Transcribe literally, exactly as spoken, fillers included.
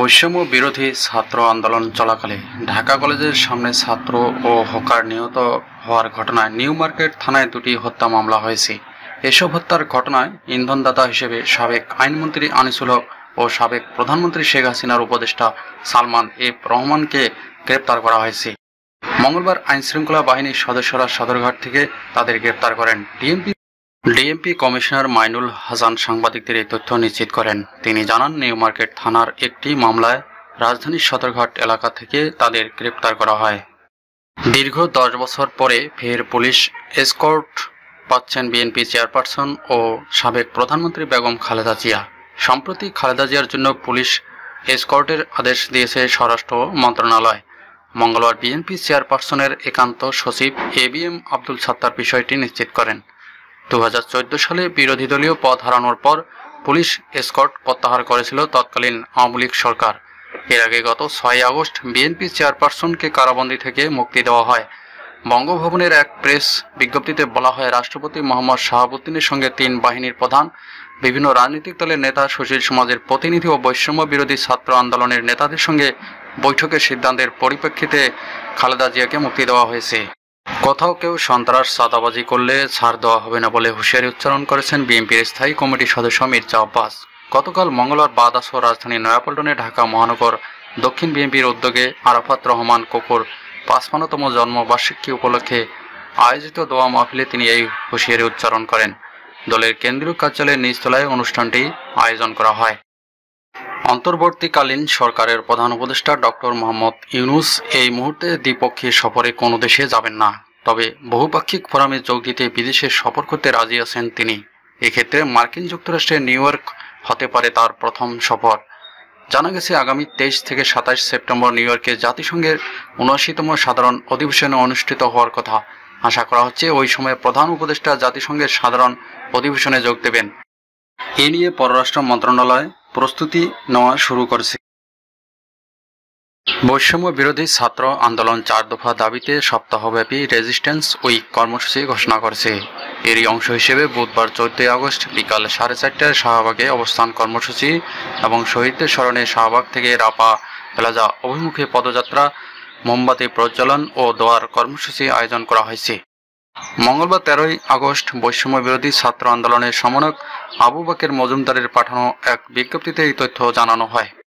বৈষম্য বিরোধী ছাত্র আন্দোলন চলাকালে ঢাকা কলেজের সামনে ছাত্র ও হকার নিহত হওয়ার ঘটনায় নিউ মার্কেট থানায় দুটি হত্যা মামলা হয়েছে। এসব হত্যার ঘটনায় ইন্ধনদাতা হিসেবে সাবেক আইনমন্ত্রী আনিসুল হক ও সাবেক প্রধানমন্ত্রী শেখ হাসিনার উপদেষ্টা সালমান এফ রহমানকে গ্রেপ্তার করা হয়েছে। মঙ্গলবার আইনশৃঙ্খলা বাহিনীর সদস্যরা সদরঘাট থেকে তাদের গ্রেপ্তার করেন। DMP DMP commissioner Mainul Hasan সাংবাদিকদের এই তথ্য নিশ্চিত করেন। তিনি জানান, নিউ মার্কেট থানার একটি মামলায় রাজধানীর সদরঘাট এলাকা থেকে তাদের গ্রেপ্তার করা হয়। দীর্ঘ দশ বছর পরে ফের পুলিশ এসকর্ট পাচ্ছেন বিএনপি চেয়ারপারসন ও সাবেক প্রধানমন্ত্রী বেগম খালেদা জিয়া। সম্প্রতি খালেদা জিয়ার জন্য পুলিশ এসকর্টের আদেশ দিয়েছে স্বরাষ্ট্র মন্ত্রণালয়। মঙ্গলবার বিএনপি চেয়ারপারসনের একান্ত সচিব A B M Abdul Sattar বিষয়টি নিশ্চিত করেন। দু হাজার চোদ্দ সালে বিরোধী দলীয় পদ হারানোর পর পুলিশ এসকর্ট প্রত্যাহার করেছিল তৎকালীন আওয়ামী লীগ সরকার। এর আগে গত ছয় আগস্ট বিএনপি চেয়ারপারসনকে কারাবন্দী থেকে মুক্তি দেওয়া হয়। বঙ্গভবনের এক প্রেস বিজ্ঞপ্তিতে বলা হয়, রাষ্ট্রপতি মোহাম্মদ শাহাবুদ্দিনের সঙ্গে তিন বাহিনীর প্রধান, বিভিন্ন রাজনৈতিক দলের নেতা, সুশীল সমাজের প্রতিনিধি ও বৈষম্য বিরোধী ছাত্র আন্দোলনের নেতাদের সঙ্গে বৈঠকের সিদ্ধান্তের পরিপ্রেক্ষিতে খালেদা জিয়াকে মুক্তি দেওয়া হয়েছে। কোথাও কেউ সন্ত্রাস চাঁদাবাজি করলে ছাড় দেওয়া হবে না বলে হুঁশিয়ারি উচ্চারণ করেছেন বিএনপির স্থায়ী কমিটির সদস্য মির্জা আব্বাস। গতকাল মঙ্গলবার বাদ আসর রাজধানী নয়াপল্টনে ঢাকা মহানগর দক্ষিণ বিএনপির উদ্যোগে আরাফাত রহমান কোকোর পাঁচপান্নতম জন্মবার্ষিকী উপলক্ষে আয়োজিত দোয়া মাহফিলে তিনি এই হুঁশিয়ারি উচ্চারণ করেন। দলের কেন্দ্রীয় কার্যালয়ের নিচতলায় অনুষ্ঠানটি আয়োজন করা হয়। অন্তর্বর্তীকালীন সরকারের প্রধান উপদেষ্টা ডক্টর মোহাম্মদ ইউনূস এই মুহূর্তে দ্বিপক্ষীয় সফরে কোনো দেশে যাবেন না, তবে বহুপাক্ষিক ফোরামে যোগ দিতে বিদেশে সফর করতে রাজি আছেন তিনি। এক্ষেত্রে মার্কিন যুক্তরাষ্ট্রের নিউ ইয়র্ক হতে পারে তার প্রথম সফর। জানা গেছে, আগামী তেইশ থেকে সাতাশ সেপ্টেম্বর নিউ ইয়র্কে জাতিসংঘের উনআশিতম সাধারণ অধিবেশনে অনুষ্ঠিত হওয়ার কথা। আশা করা হচ্ছে ওই সময় প্রধান উপদেষ্টা জাতিসংঘের সাধারণ অধিবেশনে যোগ দেবেন। এ নিয়ে পররাষ্ট্র মন্ত্রণালয় প্রস্তুতি নেওয়া শুরু করেছে। বৈষম্য বিরোধী ছাত্র আন্দোলন চার দফা দাবিতে সপ্তাহব্যাপী রেজিস্ট্যান্স উইক কর্মসূচি ঘোষণা করেছে। এরই অংশ হিসেবে বুধবার চৌদ্দই আগস্ট বিকাল সাড়ে চারটায় শাহবাগে অবস্থান কর্মসূচি এবং শহীদদের স্মরণে শাহবাগ থেকে রাপা প্লাজা অভিমুখে পদযাত্রা, মোমবাতি প্রজ্বলন ও দোয়ার কর্মসূচি আয়োজন করা হয়েছে। মঙ্গলবার তেরোই আগস্ট বৈষম্য বিরোধী ছাত্র আন্দোলনের সমন্বয়ক আবু বকর মজুমদারের পাঠানো এক বিজ্ঞপ্তিতে এই তথ্য জানানো হয়।